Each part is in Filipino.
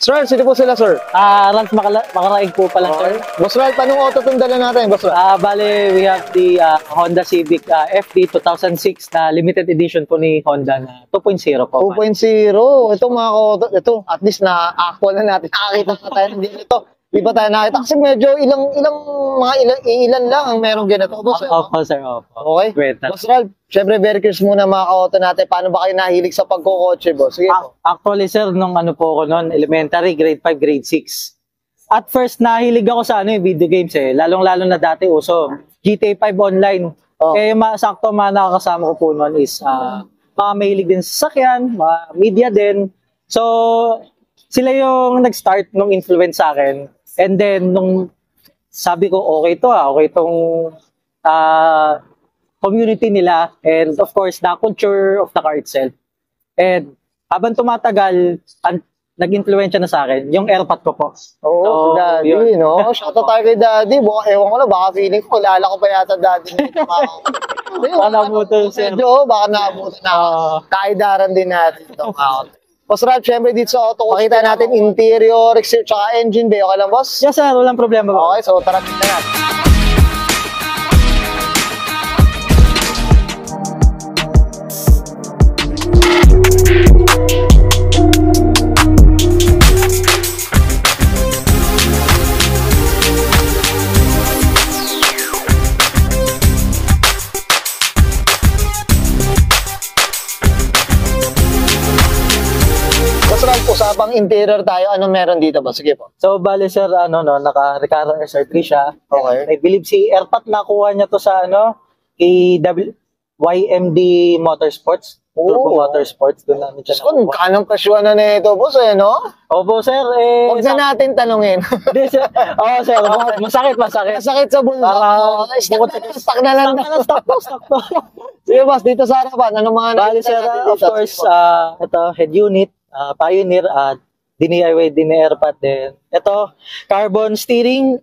Sir, sino po sila, sir? Ralph Makaraig po pala, sir. Boss Ralph, anong auto itong dala natin, Boss Ralph? Bale, we have the Honda Civic FD 2006 na limited edition po ni Honda na 2.0 po. 2.0. Ito mga auto, ito, at least na-actual na natin. Nakakita pa tayo din ito. Di ba tayo nakita? Kasi medyo ilan lang ang merong ganito. Boss, Opo, sir. Opo. Okay. Great. Boss Ralph, syempre very curious muna mga auto natin. Paano ba kayo nahilig sa pagkukotse, boss? Sige po. Actually, sir, nung ano po ako noon, elementary, grade 5, grade 6. At first, nahilig ako sa video games eh. Lalong-lalo na dati uso. GTA 5 online. Oh. Sakto mga nakakasama ko po noon is mga mahilig din sa sasakyan, mga media din. So, sila yung nag-start nung influence sa akin. And then, nung sabi ko, okay to okay itong community nila. And of course, the culture of the car itself. And habang tumatagal, nag-influensya na sa akin, yung airpot ko po. Oo, so, Daddy, yun. No? Shoutout tayo kay Daddy. Ewan ko na, baka feeling ko, kilala ko pa yata Daddy. Baka nabuto, sir. Medyo, baka nabuto na. Kaidaran din natin ito. Boss Ralph, syempre dito sa auto, pakita natin interior, exterior, tsaka engine bay. Okay lang, boss? Yes, sir. Walang problema. Okay, so tara tingnan natin. Usapang interior tayo, anong meron dito ba? Sige po. So, bale sir, naka-Recaro SR3 siya. Okay. I believe si Airpat nakuha niya to sa YMD Motorsports. Turbo Motorsports, doon namin siya nakuha. Kung kanong presyon na nito, boss, no? Opo, sir. Huwag na natin tanungin. Hindi, sir. Oo, sir. Masakit. Masakit sa bulsa. Stock na lang. Stock to. Sige, boss, dito sa harapan, anong mga bale, sir, of course, ito, head unit. Pioneer at DIY din na Airpat din. Ito, carbon steering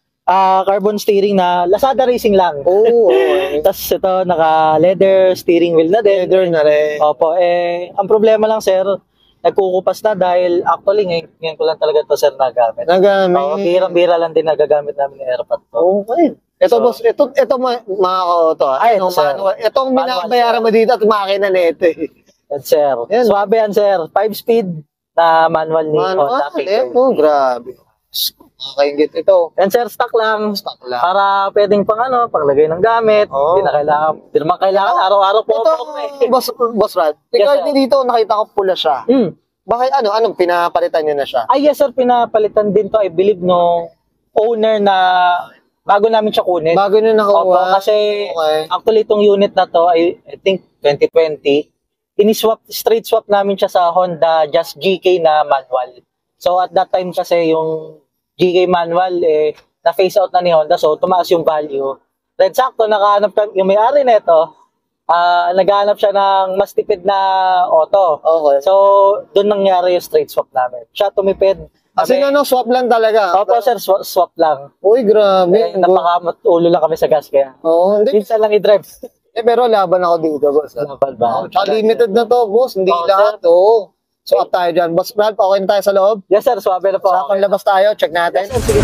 na Lazada Racing lang. Tapos ito, naka-leather steering wheel na din. Leather na rin. Opo, ang problema lang, sir, nagkukupas na dahil actually ngayon ko lang talaga ito, sir, nagamit. Bira lang din nagagamit namin ng Airpat. Okay. Ito, boss, ito mga auto. Itong binabayaran mo dito at makina na ito eh. Yan, sir. Yan. Swabe yan, sir. 5-speed na manual ni Honda. Grabe. Makakaingit ito. Yan, sir. Stock lang. Para pwedeng panglagay ng gamit. Hindi naman kailangan araw-araw po. Ito, Boss Rad. Regarding dito, nakita ko pula siya. Bakit anong pinapalitan nyo na siya? Yes, sir. Pinapalitan din to. I believe no owner na bago namin siya kunin. Bago nyo nakuha? Kasi actually itong unit na to, I think 2020, straight swap namin siya sa Honda Just GK na manual. So at that time kasi yung GK manual na-phase out na ni Honda, so tumaas yung value. Then sakto nakahanap yung may-ari nito, naghahanap siya ng mas tipid na auto. Okay. So doon nangyari yung straight swap namin. Siya tumipid. Kasi swap lang talaga. Opo, sir, swap lang. Uy, grabe. Napaka-ulo lang kami sa gas kaya. Minsan lang i-drive. Pero laban ako dito, boss. Laban ba? Limited na to, boss. Hindi lahat, So, up tayo dyan. Boss Brad, okay na tayo sa loob? Yes, sir. Swabe na po. Sa labas tayo. Check natin. Sige.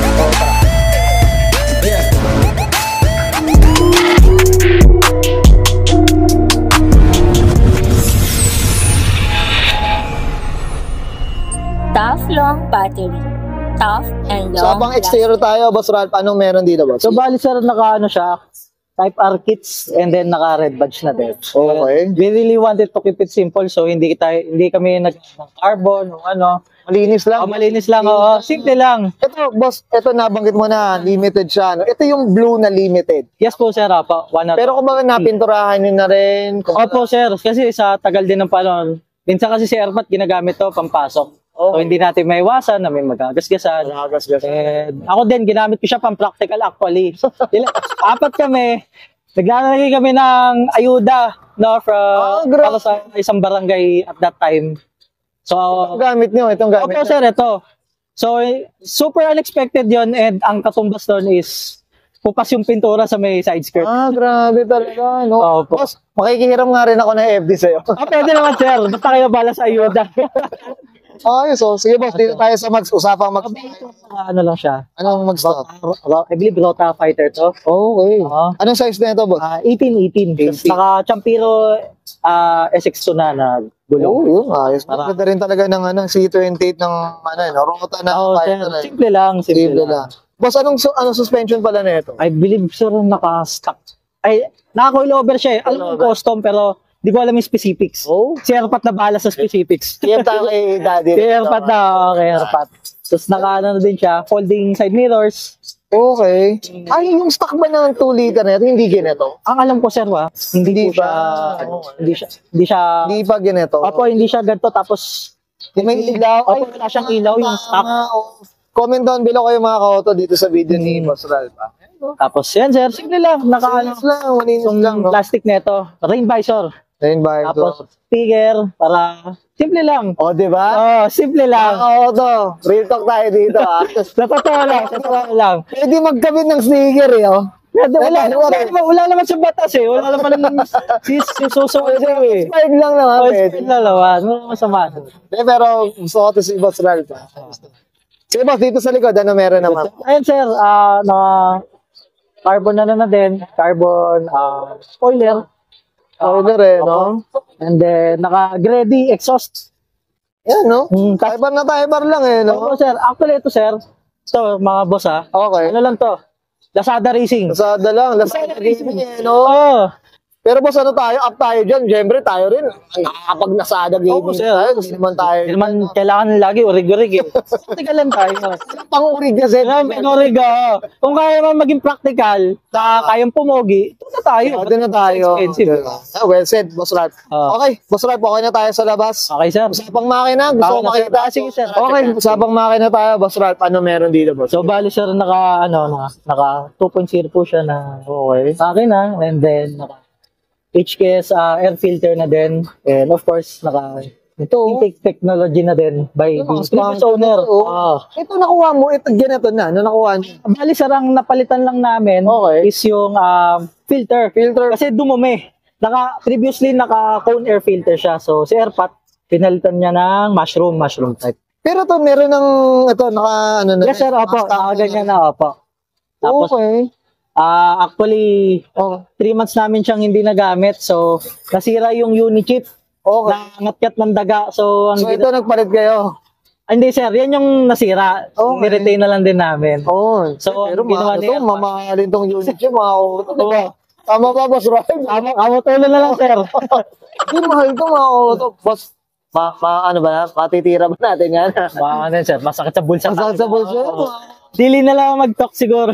Tough long battery. Tough and long. So, habang exterior tayo, Boss Ralph, anong meron dito, boss? So, bali, sir, siya. Type R kits and then naka-red badge na din. Okay. We really wanted to keep it simple so hindi kami nag-carbon o Malinis lang. Malinis lang. Simple lang. Ito, boss, nabanggit mo na limited siya. Ito yung blue na limited. Yes po, sir. Pero kung baga napinturahan nyo na rin. Opo, sir. Kasi sa tagal din ng panahon, minsan kasi si Airpat ginagamit to pampasok. So, hindi natin maiwasan na may magagasgasan. Ako din, ginamit ko siya pang-practical actually. Apat kami, naglalagay kami ng ayuda para sa isang barangay at that time. So, itong gamit nyo, Opo, sir, ito. So, super unexpected yon and ang katumbas doon is pupas yung pintura sa may side skirt. Grabe talaga, no? Boss, makikihiram nga rin ako ng FD sa'yo. Pwede naman, sir. Basta kayo bala sa ayuda. Ayos, oh. Sige, boss. Dito tayo sa Mags. Usapang Mags. Ano lang siya. Anong Mags to? I believe Rota Fighter to. Okay. Oo. Anong size na ito, boss? 18. Tapos naka-Champiro SX2 na gulong. Oo, yun. Ayos. Para- Maganda rin talaga ng C28 ng Rota na Oo, sir. fighter. Simple lang. Simple lang. Boss, anong suspension pala na ito? I believe sir naka-stock. Ay, naka-coilover siya eh. Alam ko custom pero di ko alam yung specifics. Oh. Si Airpat na bahala sa specifics. PM tayo kay Daddy. Si Airpat na, okay, Airpat. Tapos naka-ano na din siya, folding side mirrors. Okay. Ay, yung stock ba ng 2 liter na ito, hindi ganito? Ang alam ko sir hindi po siya, hindi siya, Hindi pa ganito. opo, hindi siya ganito tapos May ilaw. opo, wala siyang ilaw yung stock. Comment down below kayo mga ka-auto dito sa video ni Boss Ralph. Tapos yan sir, simple lang, naka-ano, Malinis lang, malinis yung lang. No? plastic nito, rain visor. Rain bar Tapos sticker para simple lang. O, di ba? Oh, simple Mga lang. ka-auto, real talk tayo dito ah. Sa totoo lang. Pwede magkabit ng sticker eh, oh. Wala naman sa batas eh. Wala naman susunod eh. Smile lang naman, Oh, pwede. spin lalawan. Wala masama. Pero gusto ko to si Boss Ralph. ah. Sige boss, dito sa likod, ano meron naman? Ayun sir, na carbon na din. Carbon spoiler. Spoiler eh, no? And then, naka-Grady exhaust. Yan, no? Tapos, Tiber lang eh, no? sir, actually ito sir. Ito, mga boss Okay. Ano lang to? Lazada Racing. Lazada lang, Lazada Gaming eh, no? Oh, Pero boss, ano tayo? Up tayo dyan. Siyempre, tayo rin. Nakakapag Lazada Gaming. Oo, sir. Hindi naman tayo. hindi naman kailangan lagi urig-urig eh. Practical lang tayo. Pang-urig kasi. Kailangan pag-urig kung kaya naman maging practical, kayang pumogi, ito na tayo. Doon na tayo. Expensive. Well said, Boss Ralph. Oo. Okay, Boss Ralph, okay na tayo sa labas. Okay sir. Usapang makina, gusto ko Okay na, sir. makita. Sige, sir. Okay, usapang makina tayo, Boss Ralph. Ano meron dito, boss? So bali sir naka 2.0 po siya na Okay. akin and then naka HKS air filter na din, and of course naka intake technology na din by the previous owner. Ito nakuha mo, ito ganito na. Ano nakuha niyo? Bali sir, ang napalitan lang namin Okay. is yung filter. Kasi dumumi. Previously naka cone air filter siya. So si Airpat pinalitan niya ng mushroom type. Pero to meron ng ito naka ano na. Yes sir, opo. Ganyan na, opo. Tapos Okay. actually 3 months namin siyang hindi nagamit. So nasira yung Unichip. Okay. Nangatyat ng daga. So ang So ito nagpalit kayo. hindi sir, yan yung nasira. Okay. Ni-retain na lang din namin. Oh. So, pero ang ginawa ni Airpat. mamahalin tong unit yung mga auto. Diba? Tama ba, Boss Ralph? Amo tulo na lang sir. Hindi, mahal to mga auto. Boss, ano ba na? Matitira ba natin yan? Ano yan sir, masakit sa bulsa. Masakit sa bulsa. Dili na lang mag-talk siguro.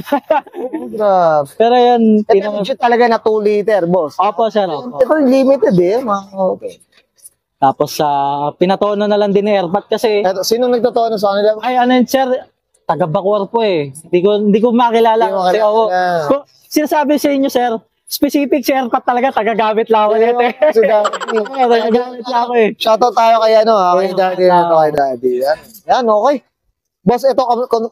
Grabe. Pero yun, Ito legit talaga na 2 liter, boss. Opo sir, opo. Ito limited eh. Okay. Tapos pinatono na lang din ni Airpat kasi Ito, sino nagtatono sa kanila? ay ano yun sir, taga Bacoor po eh. Hindi ko makilala. Hindi mo Kasi makilala. ako, sinasabi sa inyo sir, specific si Airpat talaga, tagagamit lang ako nito eh. Tagagamit lang ako eh. Shoutout tayo kay kay Daddy. Kay Daddy. Yan, okay. Boss, ito,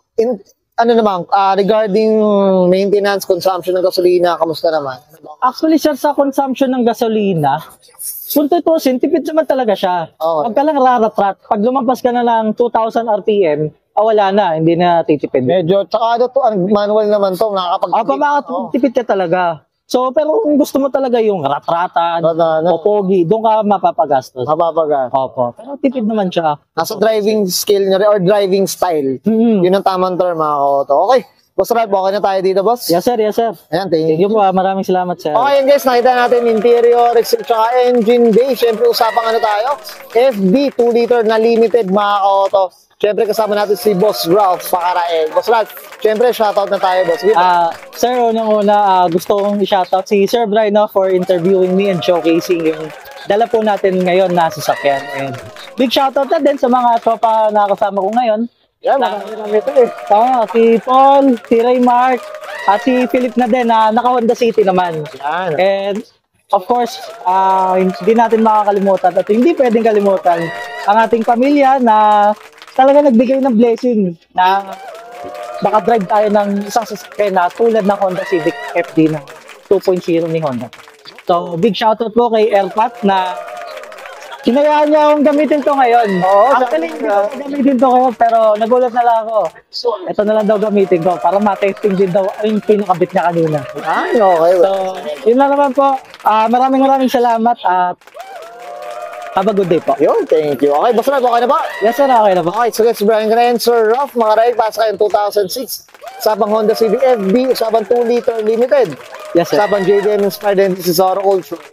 ano naman, regarding maintenance, consumption ng gasolina, kamusta naman? Actually sir, sa consumption ng gasolina, kung tutusin, tipid naman talaga siya. Okay. Pag ka lang raratrat, pag lumampas ka na lang 2,000 RPM, wala na, hindi na titipid. Medyo, tsaka ano to, manual naman to, Makakapagtipid ka talaga. So, pero kung gusto mo talaga yung ratratan, Ano. popogi, doon ka mapapagastos. Mapapaga. Opo. Pero tipid naman siya. Nasa driving skill nyo rin, or driving style. Yun ang tamang term, mga auto. Okay. Boss Ralph, okay na tayo dito, boss? Yes sir, yes sir. Ayan, thank Thank you. you po, maraming salamat sir. Okay, and guys, nakita natin interior, exit, tsaka engine bay. Siyempre, usapang ano tayo? FB 2 liter na limited, mga ka-auto. Siyempre, kasama natin si Boss Ralph Pakarael. Boss Ralph, siyempre, shoutout na tayo, boss. Sir, unang-una, gusto kong i-shoutout si Sir Brian for interviewing me and showcasing yung dala po natin ngayon na sasakyan. And big shoutout na din sa mga tropa na kasama ko ngayon. Yan, marami ito eh. Si Paul, si Raymark, at si Philip na din na naka-Honda City naman. Yan. And of course, hindi natin makakalimutan at hindi pwedeng kalimutan ang ating pamilya na talaga nagbigay ng blessing na makadrive tayo ng isang sasakyan na tulad ng Honda Civic FD na 2.0 ni Honda. So, big shoutout po kay Airpat na Kinayaan niya akong gamitin to ngayon. Oo, Actually, sabi hindi ko. ko gamitin to ngayon, pero nagulat na lang ako. Ito na lang daw gamitin ko para matesting din daw yung pinakabit niya kanina. Ay, okay. So, yun lang naman po. Maraming salamat at have a good day po. Yun, thank you. Okay, Boss Ralph, okay na ba? Yes sir, okay na po. Okay, so let's Brian Gren, Sir Ralph, mga raid, pasa kayong 2006. Usapang Honda Civic FB, usapang 2-liter limited. Yes sir. Usapang JDM Inspired and this is Oro Ultra.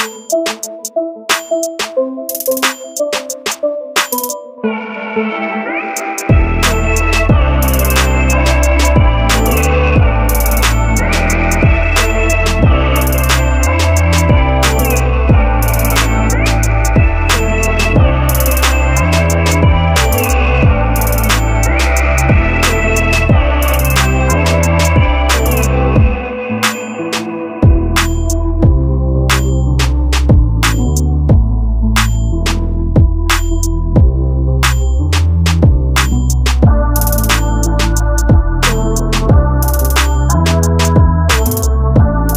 Thank you.